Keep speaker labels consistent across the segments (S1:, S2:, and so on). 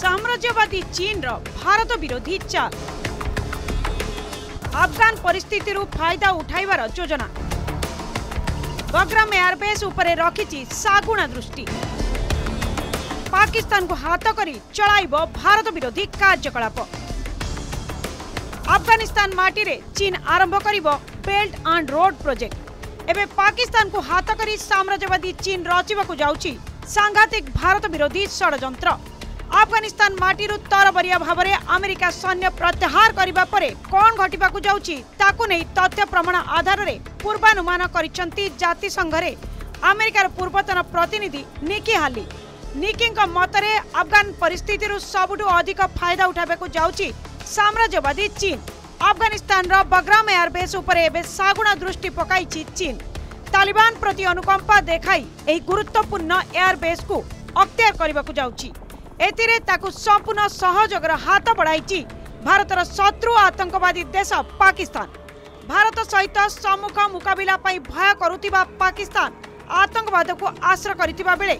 S1: साम्राज्यवादी चीन रो भारत विरोधी चाल। अफगान परिस्थिति फायदा उठाइबार योजना। बग्राम एयरबेस उपरे रखिछि सागुणा दृष्टि। पाकिस्तान को हाथ करी चलाइब भारत विरोधी कार्यकलाप। अफगानिस्तान माटी रे चीन आरंभ करिबो बेल्ट एंड रोड प्रोजेक्ट। एबे पाकिस्तान को हाथ करी साम्राज्यवादी चीन रचिबाकू जाउछि सांघातिक भारत विरोधी षडयंत्र। अफगानिस्तान माटी तरबरिया भाव में अमेरिका सैन्य प्रत्याहार करने पर कौन घटिबाकू जाउछि ताकू नहीं तथ्य प्रमाण आधार में पूर्वानुमान करिसेंती जातिसंघ रे अमेरिकार पूर्वतन प्रतिनिधि निकी हाली। निकी मतरे अफगान परिस्थिति सबुठु अधिक फायदा उठाबेकू जाउछि साम्राज्यवादी चीन। अफगानिस्तान रो बग्राम एयरबेस उपरे एबे सागुणा दृष्टि पकाइछि चीन। तालिबान प्रति अनुकंपा देखाई एही गुरुत्वपूर्ण एयरबेस को अख्तियार करबाकू जाउछि। एतिरे ताकू संपूर्ण सहयोगर हाथ बढ़ाई भारतर शत्रु आतंकवादी देश पाकिस्तान। भारत सहित सम्मुख मुकाबिला पाई भय करुथिबा पाकिस्तान आतंकवाद को आश्रय करिथिबा बेले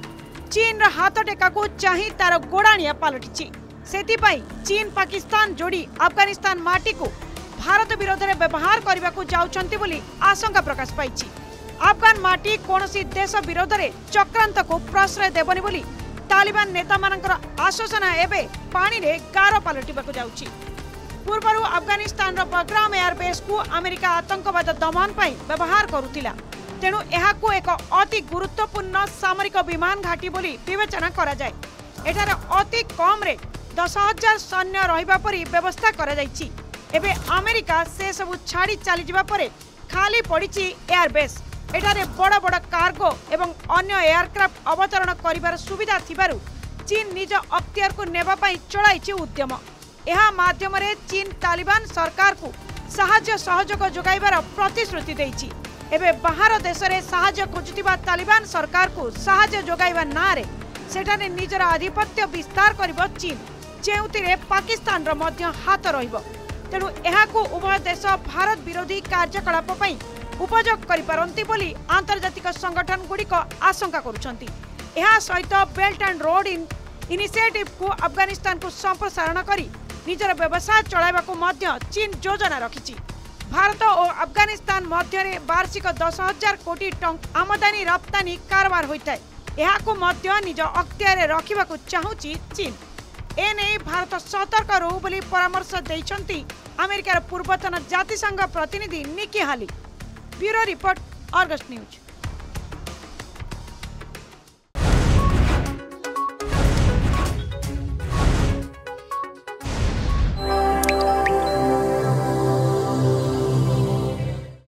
S1: चीन रा हाथ टेका को चाही तार गोड़ाणिया पलटिछि। सेतिपाई चीन पाकिस्तान जोड़ी अफगानिस्तान माटी को भारत विरोध में व्यवहार करने को जाउछंती बोली आशंका प्रकाश पाइछि। अफगान माटी कोनोसी देश विरोध में चक्रांत को प्रश्रय देबनी बोली तालिबान नेता मानकर आश्वासना एबे पानी रे गार पलटिबाकू जाउछि। पूर्वरु अफगानिस्तान रो बग्राम एयरबेस को अमेरिका आतंकवाद दमन पई व्यवहार करुथिला। तेणु एहाकू एक अति गुरुत्वपूर्ण सामरिक विमान घाटी बोली विवेचना करा जाय। एठारे अति कम रे 10,000 सैन्य रहिबा परी व्यवस्था करा जायछि। एबे अमेरिका से सब छाड़ी चली जिबा परे खाली पड़िछि एयरबेस। एठारे बड़ बड़ कार्गो एवं अन्य एयरक्राफ्ट अवतरण करिबार सुविधा थिबारु चीन निज अख्तियार को नेबा पई चलाइछि उद्यम। एहा माध्यम रे चीन तालिबान सरकार को सहाय्य सहयोग जोगाइबार प्रतिश्रुति दैछि। एबे बाहर देश रे सहाय्य खोजुथिबा तालिबान सरकार को सहाय्य जोगाइबा नारे सेठाने निजर आधिपत्य विस्तार करिबो चीन, जेउतिरे पाकिस्तान रो मध्य हाथ रहिबो। तेणु एहाकू उभय देश भारत विरोधी कार्यकलाप पई उपयोग करिपारंती बोली आंतर्जातिक संगठन गुड़िक आशंका करुछंती। एहा सहित बेल्ट एंड रोड इनिशिएटिव को अफगानिस्तान को संप्रसारण करी निजर व्यवसाय चलाइबाकू मध्य चीन योजना रखिछि। भारत और अफगानिस्तान मध्य वार्षिक 10,000 कोटी टंका आमदानी रप्तानी कारबार होइताय। एहाकू मध्य निज अख्तियार रखिबाकू चाहुछि चीन। एने भारत सतर्क रहू बोली परामर्श दैछंती अमेरिकार पूर्वतन जातिसंघ प्रतिनिधि Nikki Haley. Bureau report, Argus news.